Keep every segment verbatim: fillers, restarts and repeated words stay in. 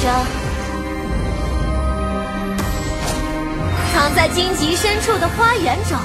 着藏在荆棘深处的花园中。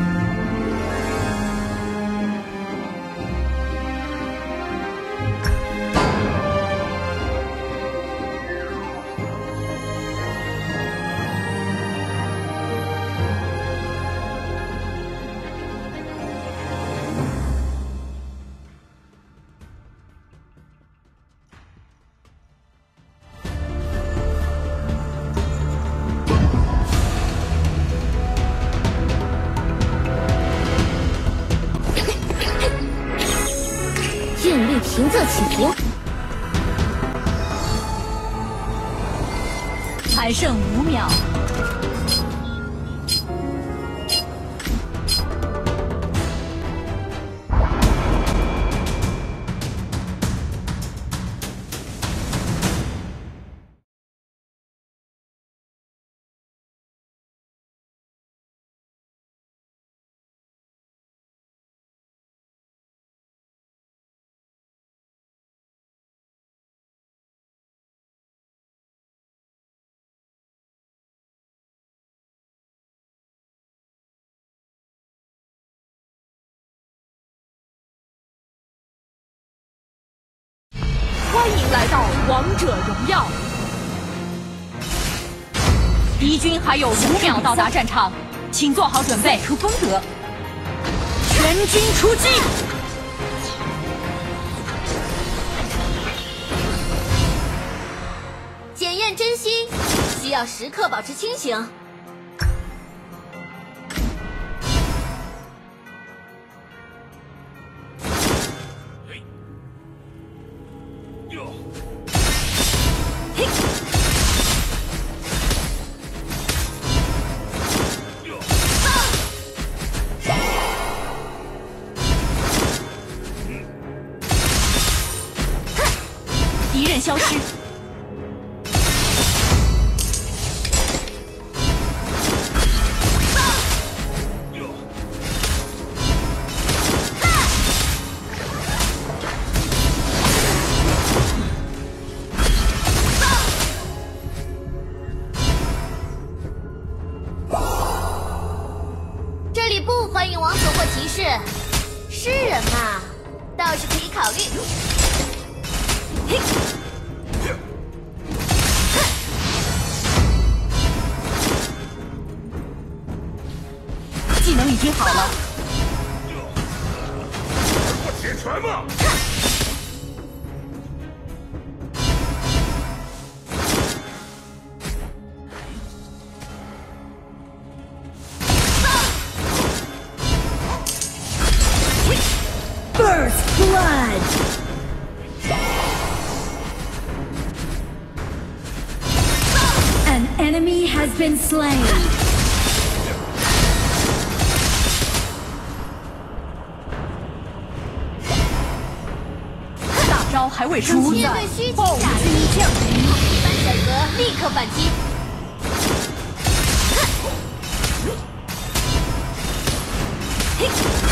平仄起伏， 还剩五秒。欢迎来到王者荣耀！敌军还有五秒到达战场，请做好准备，出风格，全军出击！ 检验真心，需要时刻保持清醒。 敌人消失。 这里不欢迎王所或骑士，诗人嘛，倒是可以考虑。嘿。 技能已经好了。 我铁拳嘛！ First blood. An enemy has been slain. 大招还未出面在， 对虚情暴假意君降临。 一般选择立刻反击。嘿。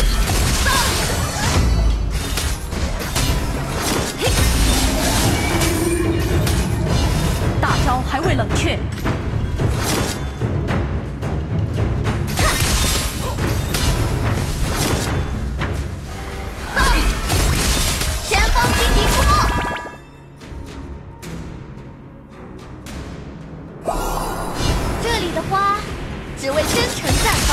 大招还未冷却， 前方荆棘出没。这里的花只为真诚绽放。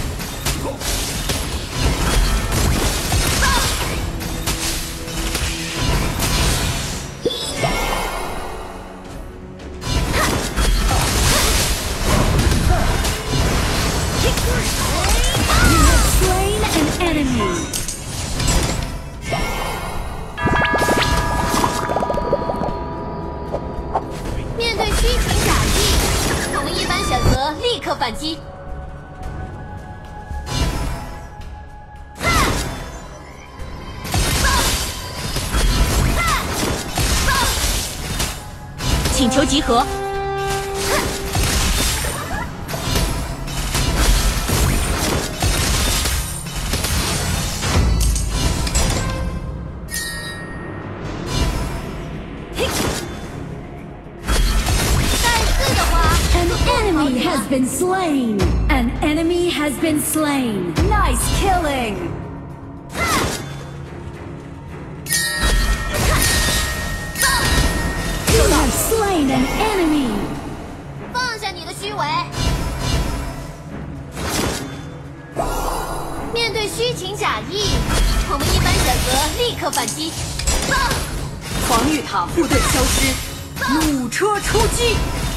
面对虚情假意，我们一般选择立刻反击。 请求集合。 been slain. An enemy has been slain. Nice killing. You have slain an enemy. 放下你的虚伪。面对虚情假意，我们一般选择立刻反击。 防御塔部队消失，弩车出击。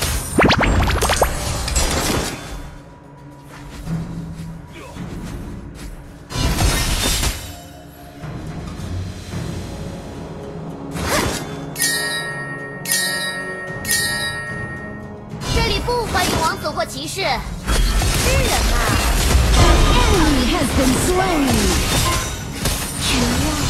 这里不欢迎王子或骑士，是人嘛。 Enemy has been slain. 绝望。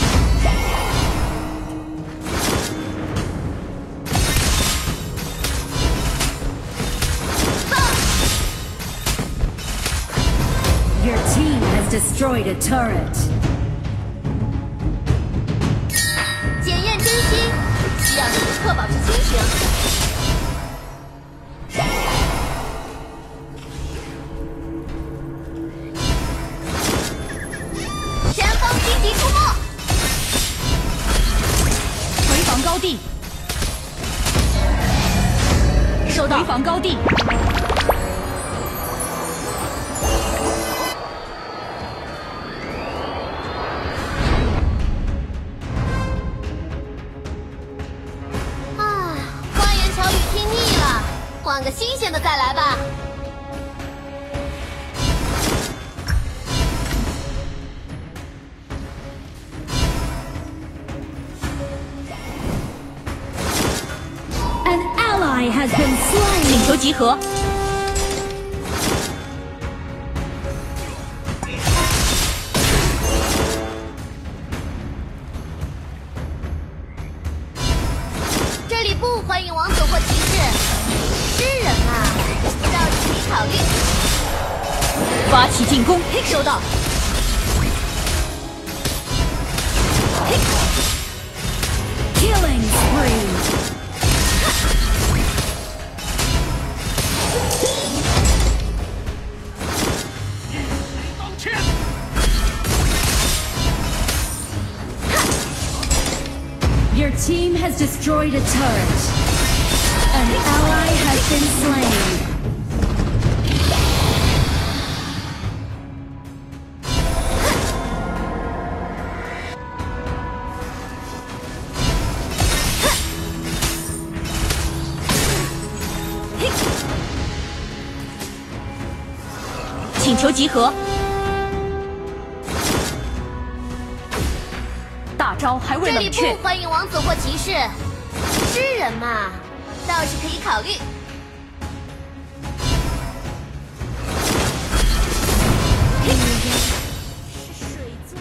Your team has destroyed a turret. 检验真心，需要时刻保持清醒。前方紧急出没！ 回防高地，收到。回防高地。 换个新鲜的再来吧。 An ally has been slain. 请求集合。 这里不欢迎王子或骑士。 诗人啊，倒是可以考虑。 发起进攻，收到。 Killing spree. Your team has destroyed a turret. An ally has been slain. 请求集合。大招还未冷却。 这里不欢迎王子或骑士。诗人嘛。 倒是可以考虑。是水做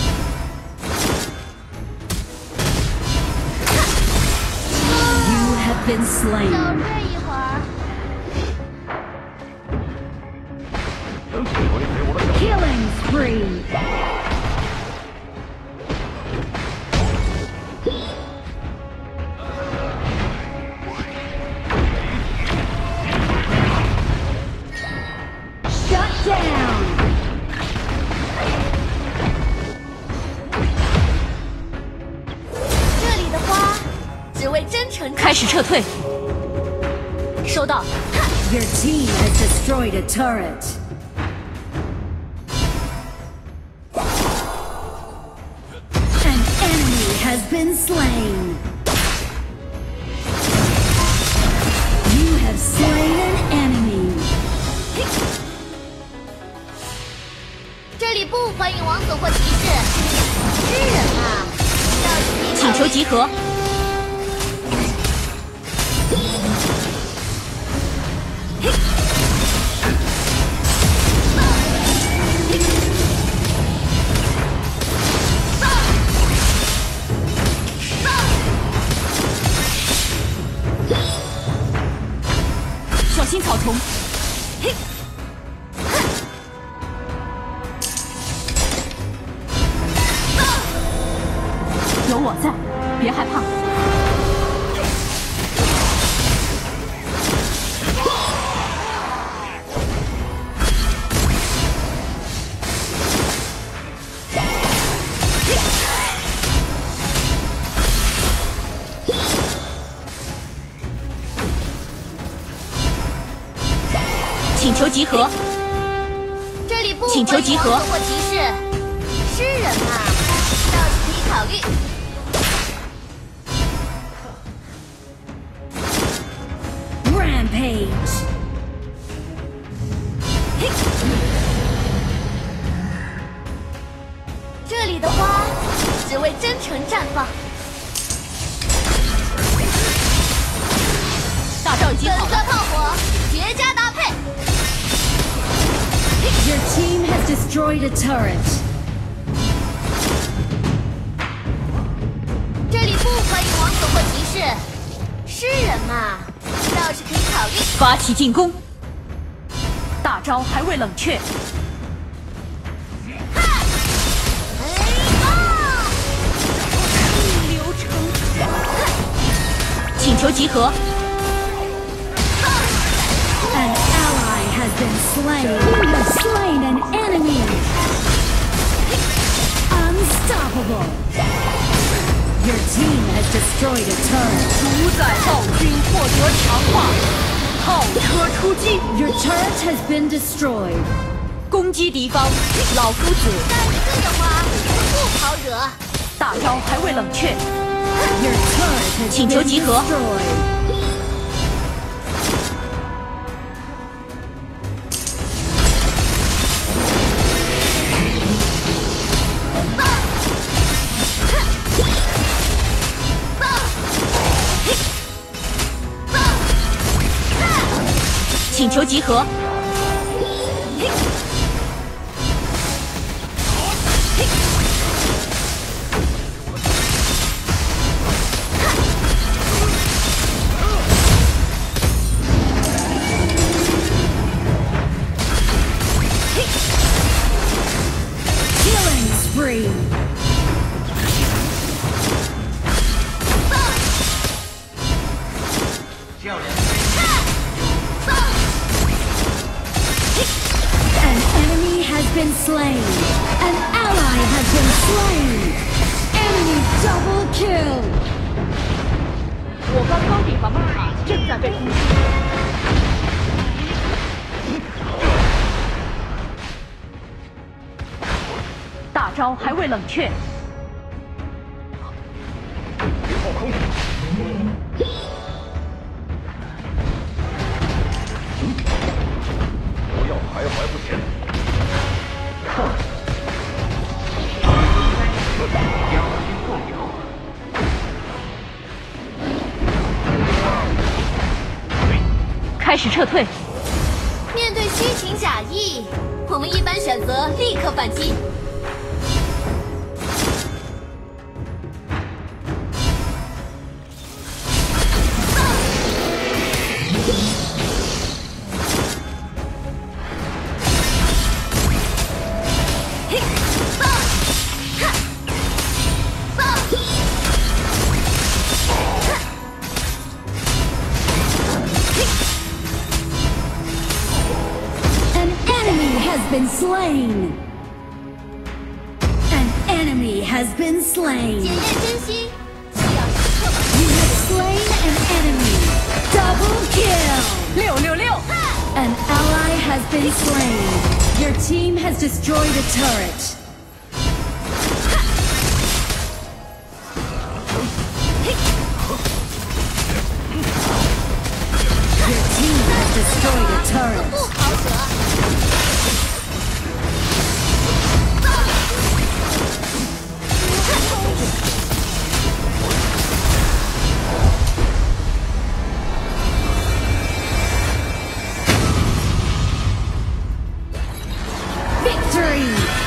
的。 You have been slain. 小睡一会儿。 Killing spree. Down. 这里的花只为真诚。 开始撤退。收到。 Your team has destroyed a turret. An enemy has been slain. You have slain an enemy. 这里不欢迎王子或骑士。诗人啊，倒是可以考虑。 请求集合。小心草丛。嘿。 有我在，别害怕。 集合， 这里不请求集合欢迎王者或骑士，诗人嘛，倒是可以考虑。 Rampage. 这里的花只为真诚绽放。 大招已经粉色好了， 炮火，绝佳搭配。 Your team has destroyed a turret. 这里不欢迎王者或骑士，诗人嘛，倒是可以考虑。 发起进攻，大招还未冷却， 哎啊！ 逆流成河，请求集合， An ally has been slain. You have slain an enemy. Unstoppable. Your team has destroyed a turret. 主宰暴君获得强化，炮车出击， Your turret has been destroyed. 攻击敌方，老夫子， 干一个的话，不好惹。 大招还未冷却， Your turret has 请求 been 集合 destroyed. 请求集合， Killing spree. 笑脸 An enemy has been slain. An ally has been slain. Enemy double kill. 我方高地防御塔正在被攻击，大招还未冷却， 后空，不要徘徊不前。将心动摇。 开始撤退， 面对虚情假意，我们一般选择立刻反击。 An enemy has been slain. An enemy has been 检 slain. 验真心，需要时刻保 You have slain an enemy. Double kill. 六六六， An ally has been slain. Your team has destroyed a turret. Your team has destroyed a turret. 不好惹。 Victory!